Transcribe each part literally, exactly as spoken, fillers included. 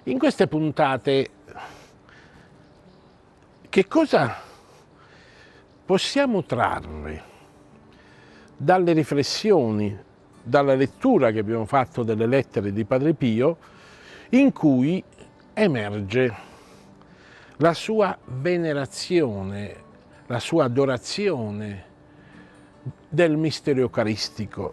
In queste puntate che cosa possiamo trarre dalle riflessioni, dalla lettura che abbiamo fatto delle lettere di Padre Pio, in cui emerge la sua venerazione, la sua adorazione del mistero eucaristico,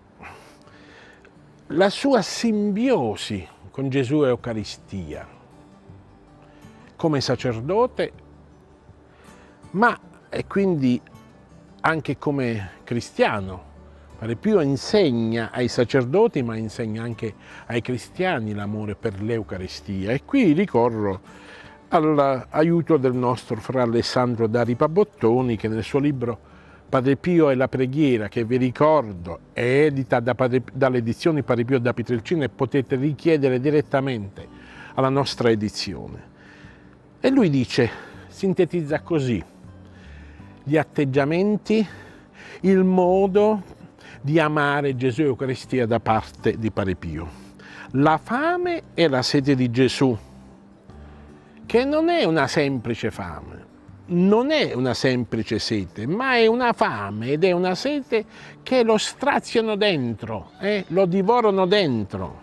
la sua simbiosi con Gesù e Eucaristia, come sacerdote, ma e quindi anche come cristiano. Padre Pio insegna ai sacerdoti, ma insegna anche ai cristiani l'amore per l'Eucaristia. E qui ricorro all'aiuto del nostro fra Alessandro da Ripabottoni, che nel suo libro Padre Pio e la preghiera, che vi ricordo è edita da dalle edizioni Padre Pio da Pietrelcina e potete richiedere direttamente alla nostra edizione. E lui dice, sintetizza così, gli atteggiamenti, il modo di amare Gesù e Eucaristia da parte di Padre Pio. La fame e la sete di Gesù, che non è una semplice fame, non è una semplice sete, ma è una fame ed è una sete che lo straziano dentro, eh? Lo divorano dentro.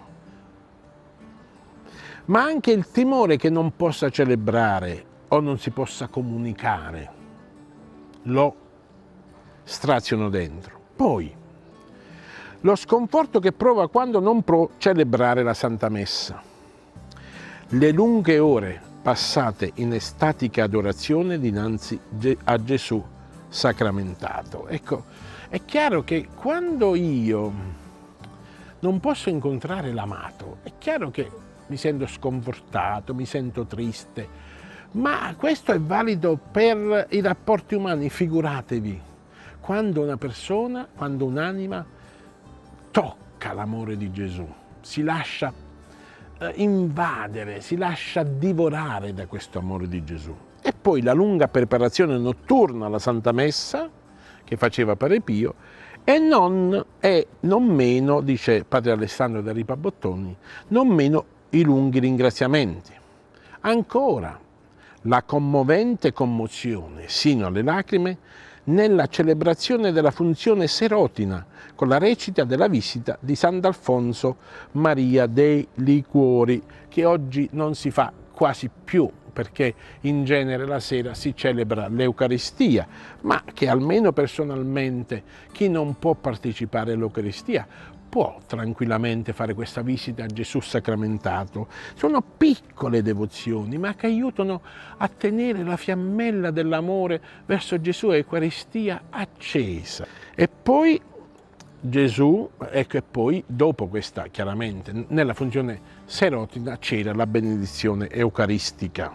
Ma anche il timore che non possa celebrare o non si possa comunicare, lo straziano dentro. Poi, lo sconforto che prova quando non può celebrare la Santa Messa, le lunghe ore passate in estatica adorazione dinanzi a Gesù sacramentato. Ecco, è chiaro che quando io non posso incontrare l'amato, è chiaro che mi sento sconfortato, mi sento triste, ma questo è valido per i rapporti umani. Figuratevi, quando una persona, quando un'anima tocca l'amore di Gesù, si lascia invadere, si lascia divorare da questo amore di Gesù. E poi la lunga preparazione notturna alla Santa Messa che faceva Padre Pio e non, e non meno, dice Padre Alessandro da Ripabottoni, non meno i lunghi ringraziamenti. Ancora la commovente commozione sino alle lacrime nella celebrazione della funzione serotina con la recita della visita di Sant'Alfonso Maria dei Liquori, che oggi non si fa quasi più perché in genere la sera si celebra l'Eucaristia, ma che almeno personalmente chi non può partecipare all'Eucaristia può tranquillamente fare questa visita a Gesù sacramentato. Sono piccole devozioni, ma che aiutano a tenere la fiammella dell'amore verso Gesù e Eucaristia accesa. E poi Gesù, ecco, e poi dopo questa, chiaramente, nella funzione serotina c'era la benedizione eucaristica.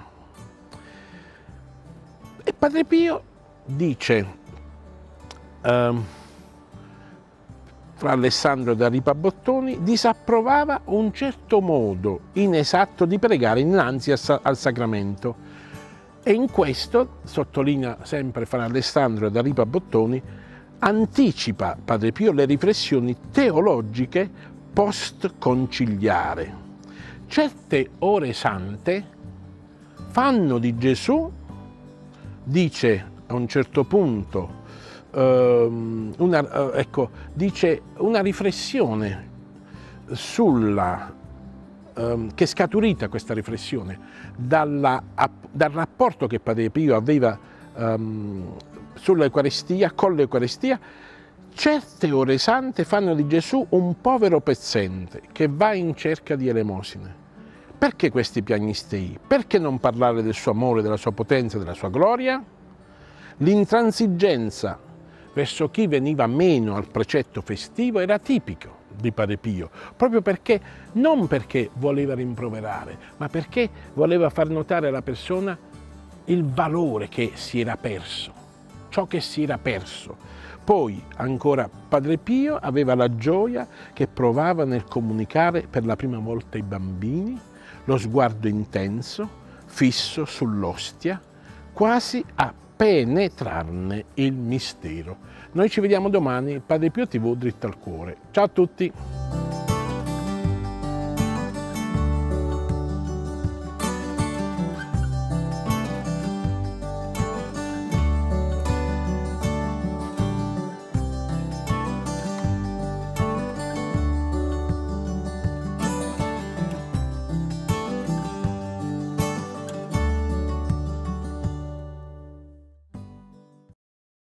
E Padre Pio dice, um, fra Alessandro da Ripabottoni, disapprovava un certo modo inesatto di pregare innanzi al sacramento. E in questo, sottolinea sempre fra Alessandro da Ripabottoni, anticipa Padre Pio le riflessioni teologiche post-conciliare. Certe ore sante fanno di Gesù, dice a un certo punto, Una, ecco, dice una riflessione sulla, um, che è scaturita questa riflessione dalla, dal rapporto che Padre Pio aveva um, sull'Eucaristia, con l'Eucaristia. Certe ore sante fanno di Gesù un povero pezzente che va in cerca di elemosine. Perché questi piagnistei? Perché non parlare del suo amore, della sua potenza, della sua gloria? L'intransigenza verso chi veniva meno al precetto festivo era tipico di Padre Pio, proprio perché, non perché voleva rimproverare, ma perché voleva far notare alla persona il valore che si era perso, ciò che si era perso. Poi, ancora, Padre Pio aveva la gioia che provava nel comunicare per la prima volta ai bambini, lo sguardo intenso, fisso sull'ostia, quasi a penetrarne il mistero. Noi ci vediamo domani, Padre Pio tivù, dritto al cuore. Ciao a tutti!